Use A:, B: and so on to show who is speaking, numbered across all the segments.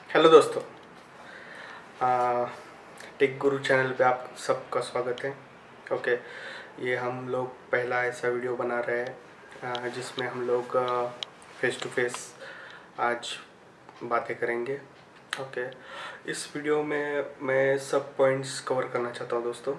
A: Hello दोस्तों, take गुरु channel पे आप सबका स्वागत है। ओके, ये हम लोग पहला ऐसा वीडियो बना रहे हैं जिसमें हम लोग फेस टू फेस आज बातें करेंगे। ओके, इस वीडियो में मैं सब पॉइंट्स कवर करना चाहता हूँ दोस्तों।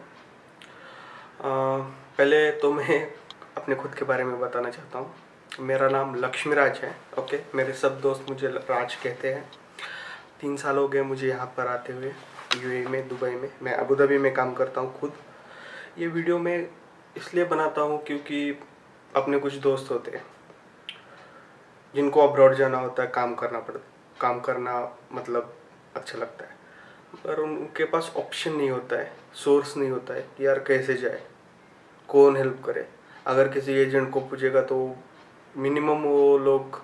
A: पहले तो मैं अपने खुद के बारे में बताना चाहता हूँ। मेरा नाम लक्ष्मी राज है। ओके, मेरे सब दोस्त मुझे राज कहते हैं। 3 साल हो गए मुझे यहाँ पर आते हुए, यूएई में, दुबई में। मैं अबू धाबी में काम करता हूँ खुद। ये वीडियो मैं इसलिए बनाता हूँ क्योंकि अपने कुछ दोस्त होते हैं जिनको अब्रॉड जाना होता है, काम करना मतलब अच्छा लगता है, पर उनके पास ऑप्शन नहीं होता है, सोर्स नहीं होता है कि यार कैसे जाए, कौन हेल्प करे। अगर किसी एजेंट को पूछेगा तो मिनिमम वो लोग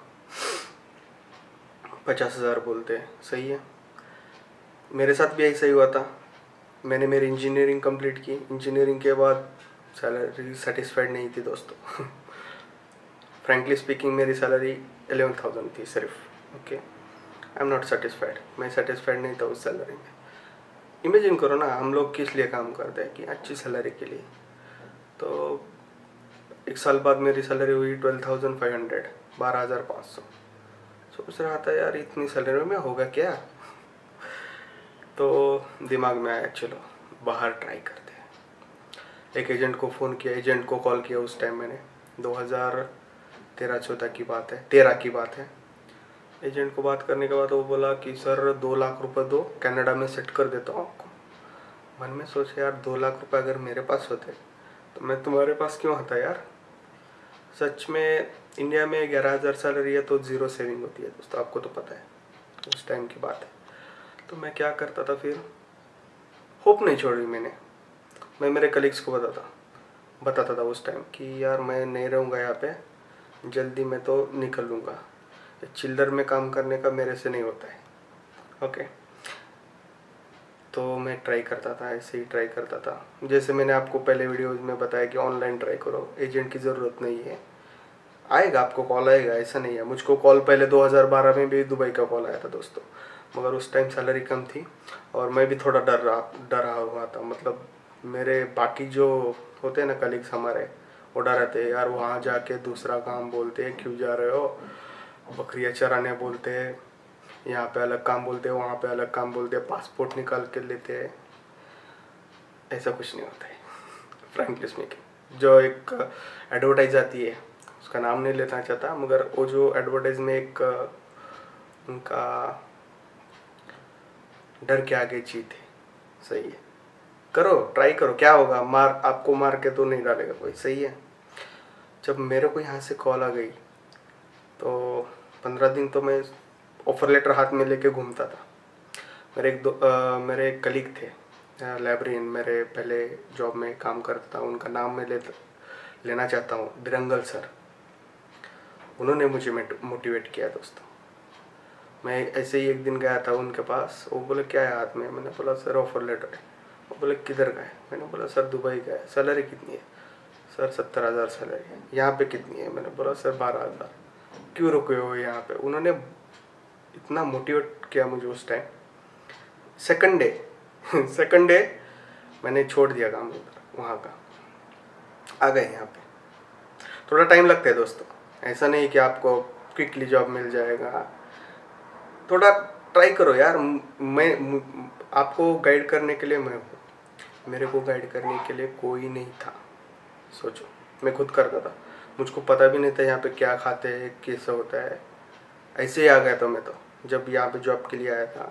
A: 50,000 बोलते हैं। सही है, मेरे साथ भी ऐसा ही हुआ था। मैंने मेरी इंजीनियरिंग कंप्लीट की। इंजीनियरिंग के बाद सैलरी सेटिस्फाइड नहीं थी दोस्तों। फ्रैंकली स्पीकिंग मेरी सैलरी 11,000 थी सिर्फ। Okay, I am not satisfied. मैं सेटिस्फाइड नहीं था उस सैलरी में। इमेजिन करो ना, हम लोग किस लिए काम करते हैं कि अच्छी सैलरी के लिए। तो 1 साल बाद मेरी सैलरी हुई 12,500, 12,500। सोच रहा था यार इतनी सैलरी में होगा क्या। तो दिमाग में आया चलो बाहर ट्राई करते हैं। एक एजेंट को फ़ोन किया, एजेंट को कॉल किया। उस टाइम मैंने 2013-14 की बात है, 13 की बात है। एजेंट को बात करने के बाद वो बोला कि सर 2 लाख रुपए दो, कनाडा में सेट कर देता हूँ आपको। मन में सोचे यार 2 लाख रुपए अगर मेरे पास होते तो मैं तुम्हारे पास क्यों आता यार। सच में इंडिया में 11,000 सैलरी है तो ज़ीरो सेविंग होती है दोस्तों, आपको तो पता है। उस टाइम की बात है। तो मैं क्या करता था फिर, होप नहीं छोड़ी मैंने। मैं मेरे कलीग्स को बताता था उस टाइम कि यार मैं नहीं रहूँगा यहाँ पे, जल्दी मैं तो निकल लूँगा। चिल्लर में काम करने का मेरे से नहीं होता है। ओके, तो मैं ट्राई करता था, ऐसे ही ट्राई करता था। जैसे मैंने आपको पहले वीडियोज़ में बताया कि ऑनलाइन ट्राई करो, एजेंट की ज़रूरत नहीं है। आएगा, आपको कॉल आएगा, ऐसा नहीं है। मुझको कॉल पहले 2012 में भी दुबई का कॉल आया था दोस्तों, मगर उस टाइम सैलरी कम थी और मैं भी थोड़ा डरा हुआ था। मतलब मेरे बाकी जो होते हैं ना कलीग्स हमारे, वो डर रहते हैं यार वहाँ जाके दूसरा काम बोलते हैं, क्यों जा रहे हो, बकरियाँ चराने बोलते हैं, यहाँ पे अलग काम बोलते हैं, वहाँ पे अलग काम बोलते हैं, पासपोर्ट निकाल के लेते हैं। ऐसा कुछ नहीं होता है फ्रैंकली स्पीकिंग। जो एक एडवर्टाइज आती है, उसका नाम नहीं लेना चाहता, मगर वो जो एडवर्टाइज में एक उनका डर के आगे जीत है। सही है, करो, ट्राई करो, क्या होगा, आपको मार के तो नहीं डालेगा कोई। सही है। जब मेरे को यहाँ से कॉल आ गई तो 15 दिन तो मैं ऑफर लेटर हाथ में लेके घूमता था। मेरे एक कलीग थे लाइब्रेरियन, मेरे पहले जॉब में काम करता था, उनका नाम मैं लेना चाहता हूँ, बिरंगल सर। उन्होंने मुझे मोटिवेट किया दोस्तों। मैं ऐसे ही एक दिन गया था उनके पास। वो बोले क्या है हाथ में। मैंने बोला सर ऑफर लेटर है। वो बोले किधर का है। मैंने बोला सर दुबई का है। सैलरी कितनी है। सर 70,000 सैलरी है। यहाँ पे कितनी है। मैंने बोला सर 12,000। क्यों रुके हो यहाँ पे। उन्होंने इतना मोटिवेट किया मुझे उस time. Second day second day मैंने छोड़ दिया काम उधर, वहाँ का, आ गए यहाँ पे। थोड़ा टाइम लगता है दोस्तों, ऐसा नहीं कि आपको क्विकली जॉब मिल जाएगा। थोड़ा ट्राई करो यार। आपको गाइड करने के लिए मैं हूँ, मेरे को गाइड करने के लिए कोई नहीं था। सोचो, मैं खुद करता था, मुझको पता भी नहीं था यहाँ पे क्या खाते हैं, कैसा होता है। ऐसे ही आ गया था मैं तो। जब यहाँ पे जॉब के लिए आया था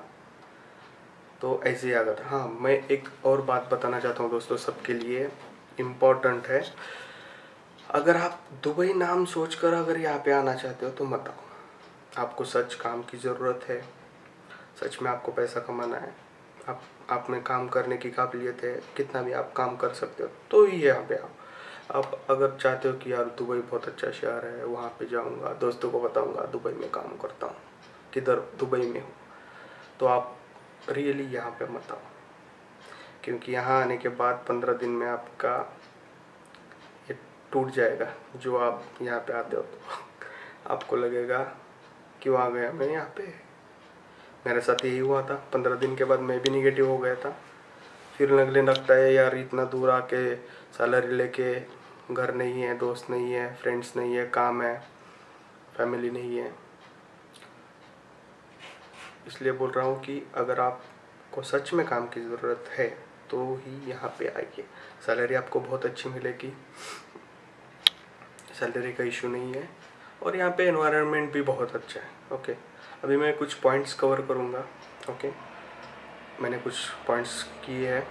A: तो ऐसे ही आ गया था। हाँ, मैं एक और बात बताना चाहता हूँ दोस्तों, सबके लिए इम्पोर्टेंट है। अगर आप दुबई नाम सोचकर अगर यहाँ पे आना चाहते हो तो मत आओ। आपको सच काम की ज़रूरत है, सच में आपको पैसा कमाना है, आप में काम करने की काबिलियत है, कितना भी आप काम कर सकते हो तो ही यहाँ पे आओ। आप अगर चाहते हो कि यार दुबई बहुत अच्छा शहर है, वहाँ पे जाऊँगा, दोस्तों को बताऊँगा दुबई में काम करता हूँ, किधर दुबई में हूँ, तो आप रियली यहाँ पे मत आओ। क्योंकि यहाँ आने के बाद 15 दिन में आपका ये टूट जाएगा। जो आप यहाँ पे आते हो तो आपको लगेगा क्यों आ गया मैं यहाँ पे, मेरे साथ यही हुआ था। 15 दिन के बाद मैं भी निगेटिव हो गया था। फिर लगता है यार इतना दूर आके सैलरी लेके, घर नहीं है, दोस्त नहीं है, फ्रेंड्स नहीं है, काम है, फैमिली नहीं है। इसलिए बोल रहा हूँ कि अगर आपको सच में काम की ज़रूरत है तो ही यहाँ पे आइए। सैलरी आपको बहुत अच्छी मिलेगी, सैलरी का इशू नहीं है, और यहाँ पे एनवायरनमेंट भी बहुत अच्छा है। ओके, अभी मैं कुछ पॉइंट्स कवर करूँगा। ओके, मैंने कुछ पॉइंट्स किए हैं।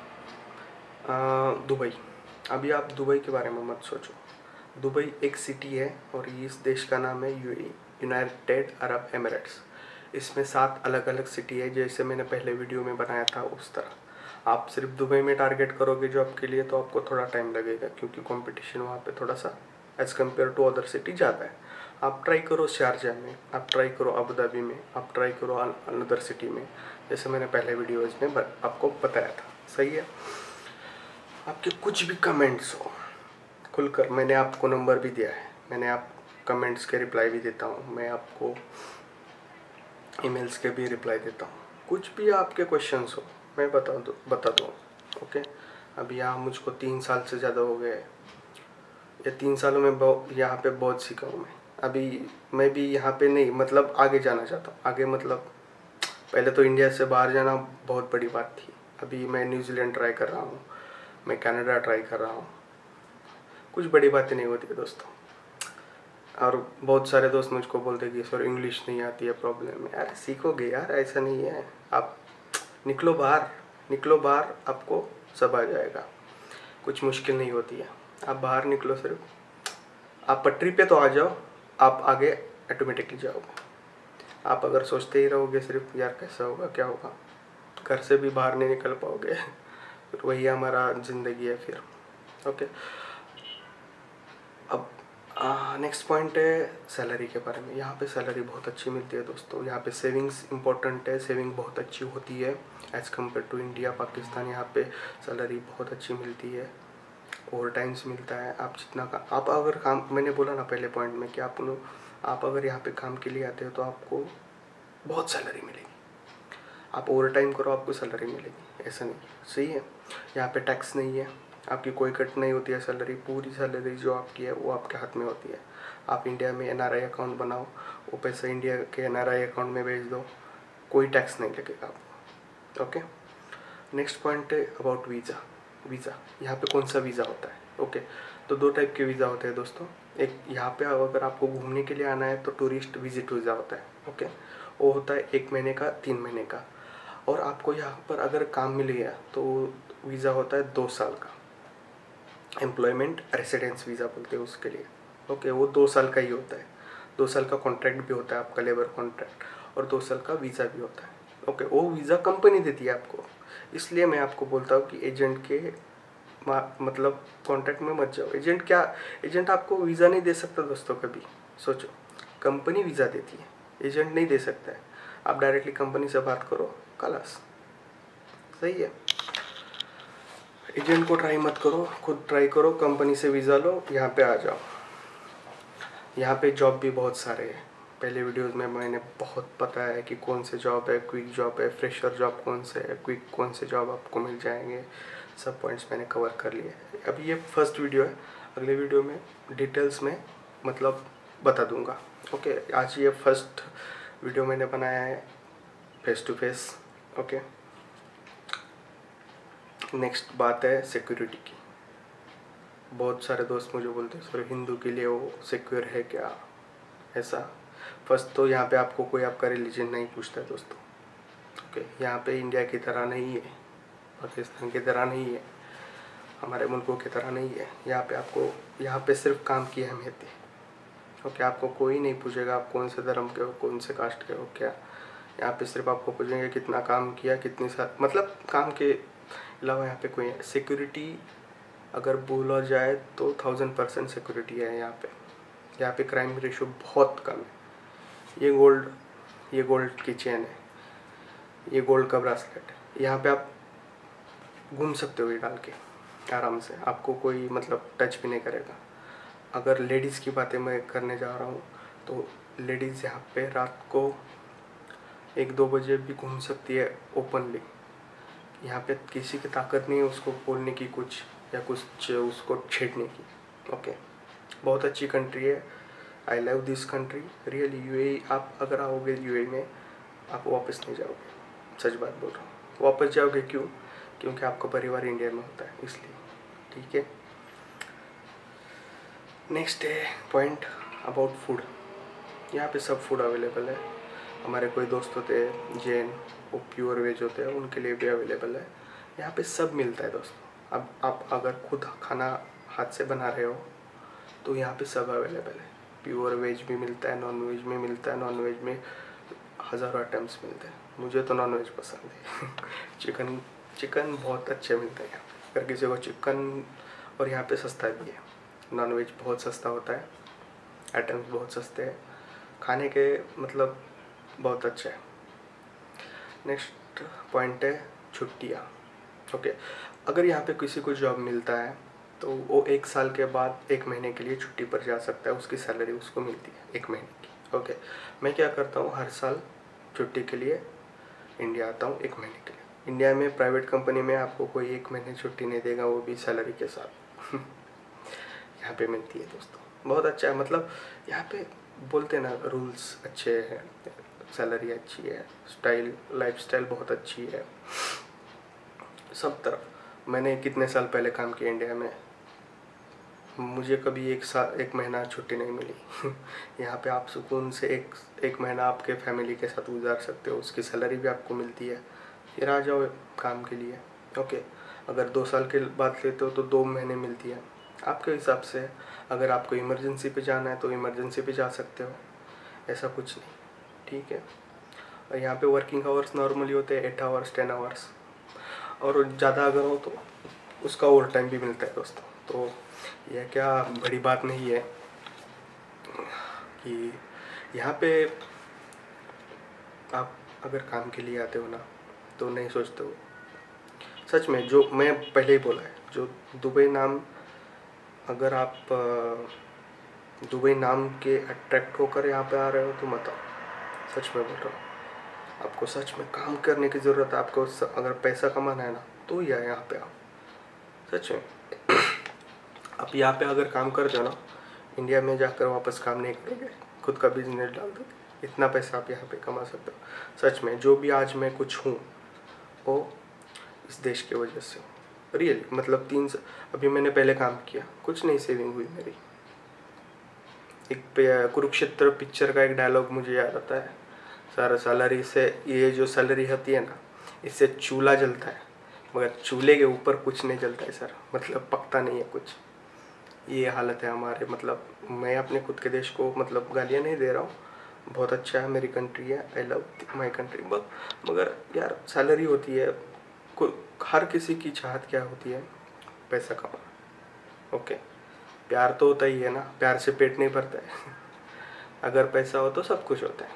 A: दुबई, अभी आप दुबई के बारे में मत सोचो। दुबई एक सिटी है और इस देश का नाम है यूएई, यूनाइटेड अरब एमिरेट्स। इसमें 7 अलग अलग सिटी है, जैसे मैंने पहले वीडियो में बनाया था उस तरह। आप सिर्फ दुबई में टारगेट करोगे जॉब के लिए तो आपको थोड़ा टाइम लगेगा, क्योंकि कंपटीशन वहाँ पे थोड़ा सा as compare to other city ज़्यादा है। आप ट्राई करो शारजा में, आप ट्राई करो अबू धाबी में, आप ट्राई करो अनदर सिटी में, जैसे मैंने पहले वीडियोज़ में आपको बताया था। सही है। आपके कुछ भी कमेंट्स हो खुलकर, मैंने आपको नंबर भी दिया है, मैंने आप कमेंट्स के रिप्लाई भी देता हूँ, मैं आपको ईमेल्स के भी रिप्लाई देता हूँ। कुछ भी आपके क्वेश्चंस हो मैं बता दूँ। ओके, अभी यहाँ मुझको 3 साल से ज़्यादा हो गए। ये 3 सालों में यहाँ पे बहुत सीखा हूँ मैं। अभी मैं भी यहाँ पे नहीं, मतलब आगे जाना चाहता हूँ। आगे मतलब पहले तो इंडिया से बाहर जाना बहुत बड़ी बात थी। अभी मैं न्यूजीलैंड ट्राई कर रहा हूँ, मैं कनाडा ट्राई कर रहा हूँ। कुछ बड़ी बातें नहीं होती है दोस्तों। और बहुत सारे दोस्त मुझको बोलते कि सर इंग्लिश नहीं आती है, प्रॉब्लम है। अरे सीखोगे यार, ऐसा नहीं है। आप निकलो बाहर, आपको सब आ जाएगा। कुछ मुश्किल नहीं होती है। आप बाहर निकलो, सिर्फ आप पटरी पे तो आ जाओ, आप आगे ऑटोमेटिकली जाओगे। आप अगर सोचते ही रहोगे सिर्फ यार कैसा होगा, क्या होगा, घर से भी बाहर नहीं निकल पाओगे। फिर वही हमारा ज़िंदगी है फिर। ओके, अब नेक्स्ट पॉइंट है सैलरी के बारे में। यहाँ पे सैलरी बहुत अच्छी मिलती है दोस्तों। यहाँ पे सेविंग्स इंपॉर्टेंट है, सेविंग बहुत अच्छी होती है as compare to India, Pakistan. यहाँ पे सैलरी बहुत अच्छी मिलती है, ओवर टाइम्स मिलता है। आप जितना का आप अगर काम, मैंने बोला ना पहले पॉइंट में कि आप अगर यहाँ पे काम के लिए आते हो तो आपको बहुत सैलरी मिलेगी। आप ओवर टाइम करो, आपको सैलरी मिलेगी, ऐसा नहीं। सही है। यहाँ पे टैक्स नहीं है, आपकी कोई कट नहीं होती है सैलरी। पूरी सैलरी जो आपकी है वो आपके हाथ में होती है। आप इंडिया में एनआरआई अकाउंट बनाओ, वो पैसा इंडिया के एनआरआई अकाउंट में भेज दो, कोई टैक्स नहीं लगेगा आपको। ओके, नेक्स्ट पॉइंट है अबाउट वीज़ा। यहाँ पे कौन सा वीज़ा होता है? ओके, तो 2 टाइप के वीज़ा होते हैं दोस्तों। एक यहाँ पे अगर आपको घूमने के लिए आना है तो टूरिस्ट विजिट वीज़ा होता है। ओके, वो होता है 1 महीने का, 3 महीने का। और आपको यहाँ पर अगर काम मिल गया तो वीज़ा होता है 2 साल का, एम्प्लॉयमेंट रेसिडेंस वीज़ा बोलते हैं उसके लिए। ओके, वो 2 साल का ही होता है। 2 साल का कॉन्ट्रैक्ट भी होता है आपका, लेबर कॉन्ट्रैक्ट, और 2 साल का वीज़ा भी होता है। ओके, वो वीज़ा कंपनी देती है आपको। इसलिए मैं आपको बोलता हूँ कि एजेंट के मतलब कॉन्ट्रैक्ट में मत जाओ। एजेंट आपको वीज़ा नहीं दे सकता दोस्तों। कभी सोचो, कंपनी वीज़ा देती है, एजेंट नहीं दे सकता है। आप डायरेक्टली कंपनी से बात करो, खलास। सही है। एजेंट को ट्राई मत करो, खुद ट्राई करो, कंपनी से वीज़ा लो, यहाँ पे आ जाओ। यहाँ पे जॉब भी बहुत सारे हैं। पहले वीडियोस में मैंने बहुत बताया है कि कौन से जॉब है, क्विक जॉब है, फ्रेशर जॉब कौन से है, क्विक कौन से जॉब आपको मिल जाएंगे। सब पॉइंट्स मैंने कवर कर लिए। अभी ये फर्स्ट वीडियो है, अगले वीडियो में डिटेल्स में मतलब बता दूंगा। ओके, आज ये फर्स्ट वीडियो मैंने बनाया है face to face. Okay, next बात है सिक्योरिटी की। बहुत सारे दोस्त मुझे बोलते हैं सर हिंदू के लिए वो सिक्योर है क्या, ऐसा। फर्स्ट तो यहाँ पे आपको कोई आपका रिलीजन नहीं पूछता है दोस्तों। ओके, यहाँ पे इंडिया की तरह नहीं है, पाकिस्तान की तरह नहीं है, हमारे मुल्कों की तरह नहीं है। यहाँ पे सिर्फ काम की अहमियत है। ओके, आपको कोई नहीं पूछेगा आप कौन से धर्म के हो, कौन से कास्ट के हो, क्या। यहाँ पे सिर्फ आपको पूछेंगे कितना काम किया, कितनी साल, मतलब काम के अलावा यहाँ पे कोई सिक्योरिटी अगर बोला जाए तो 1000% सिक्योरिटी है यहाँ पे। यहाँ पे क्राइम रेशो बहुत कम है। ये गोल्ड की चेन है, ये गोल्ड का ब्रासलेट है। यहाँ पे आप घूम सकते हो ये डाल के आराम से, आपको कोई मतलब टच भी नहीं करेगा। अगर लेडीज़ की बातें मैं करने जा रहा हूँ तो लेडीज़ यहाँ पे रात को 1-2 बजे भी घूम सकती है ओपनली। यहाँ पे किसी की ताकत नहीं है उसको बोलने की कुछ या कुछ उसको छेड़ने की। ओके, बहुत अच्छी कंट्री है। I love this country really. UAE आप अगर आओगे यूएई में आप वापस नहीं जाओगे, सच बात बोल रहा हूँ। वापस जाओगे क्यों? क्योंकि आपका परिवार इंडिया में होता है इसलिए। ठीक है, नेक्स्ट है पॉइंट अबाउट फूड। यहाँ पे सब फूड अवेलेबल है। हमारे कोई दोस्त होते हैं जैन, वो प्योर वेज होते हैं, उनके लिए भी अवेलेबल है। यहाँ पे सब मिलता है दोस्तों। अब आप अगर खुद खाना हाथ से बना रहे हो तो यहाँ पे सब अवेलेबल है। प्योर वेज भी मिलता है, नॉन वेज में मिलता है। नॉन वेज में हज़ारों आइटम्स मिलते हैं। मुझे तो नॉन वेज पसंद है। चिकन बहुत अच्छे मिलते हैं यहाँ पे। अगर किसी को चिकन, और यहाँ पे सस्ता भी है। नॉन वेज बहुत सस्ता होता है, आइटम्स बहुत सस्ते हैं, खाने के मतलब बहुत अच्छा है। नेक्स्ट पॉइंट है छुट्टियाँ। ओके, अगर यहाँ पे किसी को जॉब मिलता है तो वो 1 साल के बाद 1 महीने के लिए छुट्टी पर जा सकता है। उसकी सैलरी उसको मिलती है 1 महीने की। ओके, मैं क्या करता हूँ, हर साल छुट्टी के लिए इंडिया आता हूँ 1 महीने के लिए। इंडिया में प्राइवेट कंपनी में आपको कोई 1 महीने छुट्टी नहीं देगा, वो भी सैलरी के साथ। यहाँ पे मिलती है दोस्तों, बहुत अच्छा है। मतलब यहाँ पे बोलते हैं ना, रूल्स अच्छे हैं, सैलरी अच्छी है, लाइफस्टाइल बहुत अच्छी है सब तरफ। मैंने कितने साल पहले काम किया इंडिया में, मुझे कभी 1 महीना छुट्टी नहीं मिली। यहाँ पे आप सुकून से एक महीना आपके फैमिली के साथ गुजार सकते हो, उसकी सैलरी भी आपको मिलती है, फिर आ जाओ काम के लिए। ओके, अगर 2 साल के बाद लेते हो तो 2 महीने मिलती है आपके हिसाब से। अगर आपको इमरजेंसी पे जाना है तो इमरजेंसी पे जा सकते हो, ऐसा कुछ नहीं। ठीक है, और यहाँ पे वर्किंग आवर्स नॉर्मली होते हैं 8 आवर्स 10 आवर्स, और ज़्यादा अगर हो तो उसका ओवर टाइम भी मिलता है दोस्तों। तो यह क्या बड़ी बात नहीं है कि यहाँ पे आप अगर काम के लिए आते हो ना तो नहीं सोचते हो सच में, जो मैं पहले ही बोला है, जो दुबई नाम, अगर आप दुबई नाम के अट्रैक्ट होकर यहाँ पे आ रहे हो तो मत आओ, सच में बोल रहा हूँ। आपको सच में काम करने की ज़रूरत है। आपको अगर पैसा कमाना है ना तो ही आए यहाँ पे आओ, सच में। आप यहाँ पे अगर काम करते हो ना, इंडिया में जाकर वापस काम नहीं करोगे, खुद का बिजनेस डाल दोगे, इतना पैसा आप यहाँ पे कमा सकते हो। सच में, जो भी आज मैं कुछ हूँ वो इस देश की वजह से हूँ रियली। मतलब अभी मैंने पहले काम किया, कुछ नहीं सेविंग हुई मेरी। एक कुरुक्षेत्र पिक्चर का एक डायलॉग मुझे याद आता है, सारा सैलरी से, ये जो सैलरी होती है ना, इससे चूल्हा जलता है मगर चूल्हे के ऊपर कुछ नहीं जलता है सर, मतलब पकता नहीं है कुछ। ये हालत है हमारे। मतलब मैं अपने खुद के देश को मतलब गालियाँ नहीं दे रहा हूँ, बहुत अच्छा है, मेरी कंट्री है, आई लव माई कंट्री। मगर यार सैलरी होती है, हर किसी की चाहत क्या होती है, पैसा कमाना। ओके, प्यार तो होता ही है ना, प्यार से पेट नहीं भरता है। अगर पैसा हो तो सब कुछ होता है।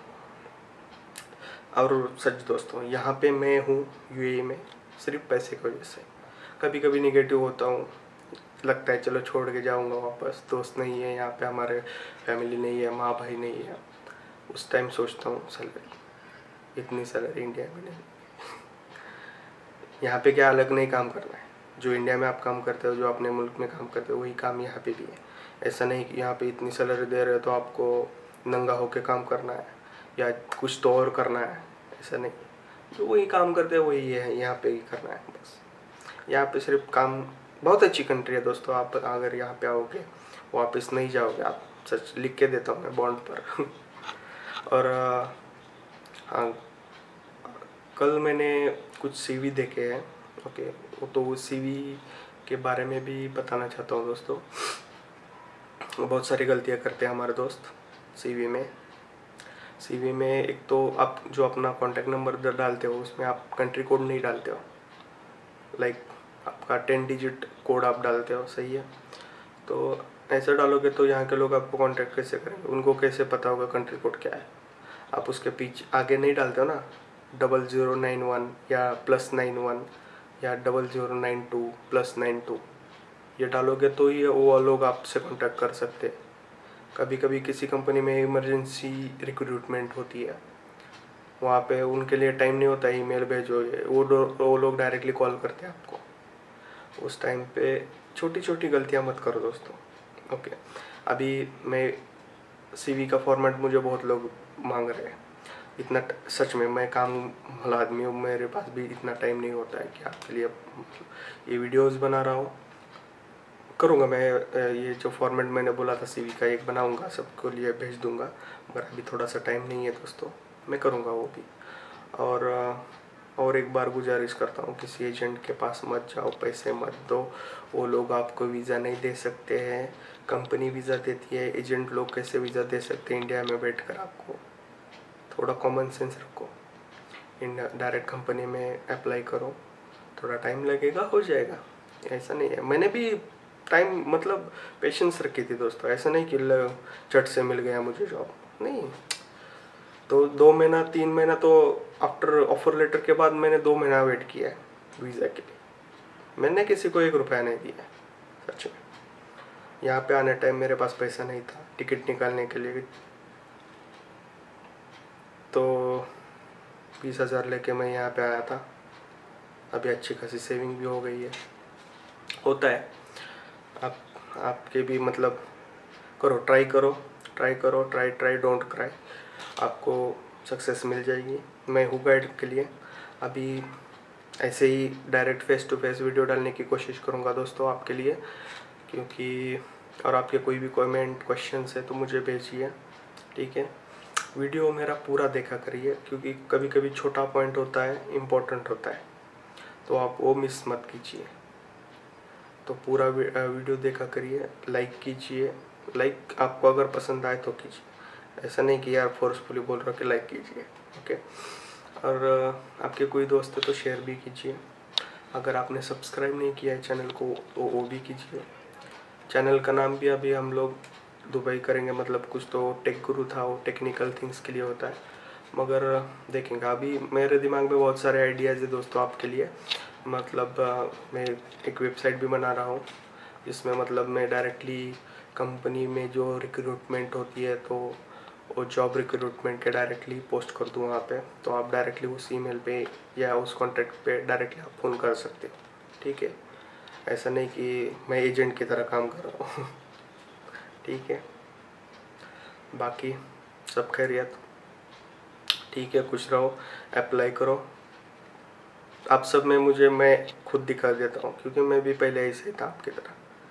A: और सच दोस्तों, यहाँ पे मैं हूँ यूएई में सिर्फ पैसे की वजह से। कभी कभी निगेटिव होता हूँ, लगता है चलो छोड़ के जाऊँगा वापस, दोस्त नहीं है यहाँ पे, हमारे फैमिली नहीं है, माँ भाई नहीं है। उस टाइम सोचता हूँ सैलरी, इतनी सैलरी इंडिया में नहीं। यहाँ पे क्या अलग नहीं काम करना है, जो इंडिया में आप काम करते हो, जो अपने मुल्क में काम करते हो, वही काम यहाँ पे भी है। ऐसा नहीं कि यहाँ पे इतनी सैलरी दे रहे हो तो आपको नंगा होके काम करना है या कुछ तो और करना है, ऐसा नहीं। जो वही काम करते हैं वही है, यहाँ पे ही करना है बस। यहाँ पे सिर्फ काम, बहुत अच्छी कंट्री है दोस्तों। आप अगर यहाँ पे आओगे वापस नहीं जाओगे आप, सच लिख के देता हूँ मैं बॉन्ड पर। और हाँ, कल मैंने कुछ सीवी देखे हैं। ओके, तो वो सीवी के बारे में भी बताना चाहता हूँ दोस्तों। बहुत सारी गलतियाँ करते हैं हमारे दोस्त सीवी में एक तो आप जो अपना कॉन्टैक्ट नंबर डालते हो उसमें आप कंट्री कोड नहीं डालते हो, लाइक आपका 10 डिजिट कोड आप डालते हो, सही है। तो ऐसा डालोगे तो यहाँ के लोग आपको कांटेक्ट कैसे करेंगे, उनको कैसे पता होगा कंट्री कोड क्या है। आप उसके पीछे आगे नहीं डालते हो ना 0091 या +91 या 0092 +92, ये डालोगे तो ही वो लोग आपसे कांटेक्ट कर सकते हैं। कभी कभी किसी कंपनी में इमरजेंसी रिक्रूटमेंट होती है वहाँ पे उनके लिए टाइम नहीं होता ईमेल भेजो, वो लोग डायरेक्टली कॉल करते हैं आपको। उस टाइम पे छोटी छोटी गलतियाँ मत करो दोस्तों। ओके, अभी मैं सीवी का फॉर्मेट मुझे बहुत लोग मांग रहे हैं। इतना सच में मैं काम वाला आदमी हूँ, मेरे पास भी इतना टाइम नहीं होता है कि आपके लिए ये वीडियोस बना रहा हूँ। करूँगा मैं, ये जो फॉर्मेट मैंने बोला था सीवी का एक बनाऊँगा, सबको लिए भेज दूँगा, मगर अभी थोड़ा सा टाइम नहीं है दोस्तों, मैं करूँगा वो भी। और एक बार गुजारिश करता हूँ, किसी एजेंट के पास मत जाओ, पैसे मत दो, वो लोग आपको वीज़ा नहीं दे सकते हैं। कंपनी वीज़ा देती है, एजेंट लोग कैसे वीज़ा दे सकते हैं इंडिया में बैठकर आपको। थोड़ा कॉमन सेंस रखो, डायरेक्ट कंपनी में अप्लाई करो, थोड़ा टाइम लगेगा, हो जाएगा, ऐसा नहीं है। मैंने भी टाइम मतलब पेशेंस रखी थी दोस्तों, ऐसा नहीं कि झट से मिल गया मुझे जॉब, नहीं। तो 2 महीना 3 महीना तो आफ्टर ऑफर लेटर के बाद मैंने 2 महीना वेट किया है वीज़ा के लिए। मैंने किसी को 1 रुपया नहीं दिया सच में। यहाँ पे आने टाइम मेरे पास पैसा नहीं था टिकट निकालने के लिए भी, तो 20,000 लेके मैं यहाँ पे आया था। अभी अच्छी खासी सेविंग भी हो गई है। होता है, आपके भी मतलब करो, ट्राई करो, ट्राई डोंट क्राई, आपको सक्सेस मिल जाएगी। मैं हूँ गाइड के लिए। अभी ऐसे ही direct face to face video डालने की कोशिश करूँगा दोस्तों आपके लिए, क्योंकि और आपके कोई भी कमेंट क्वेश्चंस है तो मुझे भेजिए, ठीक है। वीडियो मेरा पूरा देखा करिए, क्योंकि कभी कभी छोटा पॉइंट होता है, इम्पोर्टेंट होता है, तो आप वो मिस मत कीजिए। तो पूरा वीडियो देखा करिए, लाइक कीजिए, लाइक आपको अगर पसंद आए तो कीजिए, ऐसा नहीं कि यार फोर्सफुली बोल रहा हूँ कि लाइक कीजिए, ओके। और आपके कोई दोस्त है तो शेयर भी कीजिए। अगर आपने सब्सक्राइब नहीं किया है चैनल को तो वो भी कीजिए। चैनल का नाम भी अभी हम लोग दुबई करेंगे, मतलब कुछ तो टेक गुरु था, वो टेक्निकल थिंग्स के लिए होता है, मगर देखेंगे। अभी मेरे दिमाग में बहुत सारे आइडियाज़ है दोस्तों आपके लिए। मतलब मैं एक वेबसाइट भी बना रहा हूँ, जिसमें मतलब मैं डायरेक्टली कंपनी में जो रिक्रूटमेंट होती है तो वो जॉब रिक्रूटमेंट के डायरेक्टली पोस्ट कर दूँ वहाँ पे, तो आप डायरेक्टली उस ईमेल पे या उस कॉन्टैक्ट पे डायरेक्टली आप फ़ोन कर सकते हो, ठीक है। ऐसा नहीं कि मैं एजेंट की तरह काम कर रहा हूँ ठीक है। बाकी सब खैरियत, ठीक है, खुश रहो, अप्लाई करो। आप सब में मुझे मैं खुद दिखा देता हूँ, क्योंकि मैं भी पहले ऐसे था आपकी तरह।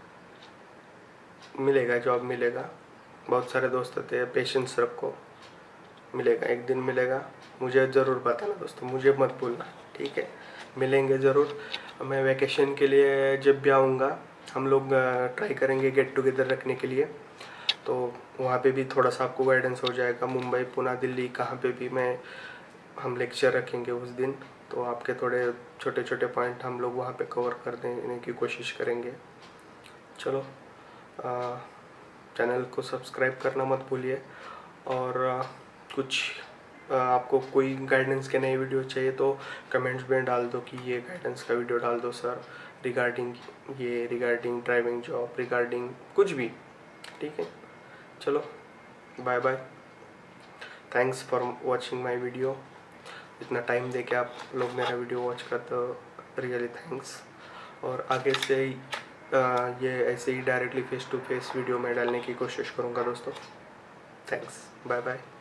A: मिलेगा, जॉब मिलेगा। बहुत सारे दोस्त होते हैं, पेशेंस रखो, मिलेगा, एक दिन मिलेगा। मुझे ज़रूर बताना दोस्तों, मुझे मत भूलना, ठीक है। मिलेंगे ज़रूर। मैं वैकेशन के लिए जब भी आऊँगा, हम लोग ट्राई करेंगे गेट टुगेदर रखने के लिए, तो वहाँ पे भी थोड़ा सा आपको गाइडेंस हो जाएगा। मुंबई, पुणे, दिल्ली कहाँ पे भी हम लेक्चर रखेंगे उस दिन, तो आपके थोड़े छोटे छोटे पॉइंट हम लोग वहाँ पे कवर कर देने की कोशिश करेंगे। चलो, चैनल को सब्सक्राइब करना मत भूलिए। और कुछ आपको कोई गाइडेंस के नए वीडियो चाहिए तो कमेंट्स में डाल दो कि ये गाइडेंस का वीडियो डाल दो sir, regarding driving job, regarding कुछ भी, ठीक है। चलो, bye bye, thanks for watching my video. इतना टाइम दे के आप लोग मेरा वीडियो वॉच करते हो, रियली थैंक्स। और आगे से ये ऐसे ही directly face to face video में डालने की कोशिश करूँगा दोस्तों। Thanks, bye bye.